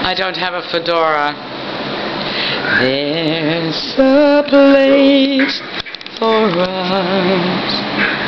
I don't have a fedora. There's a place for us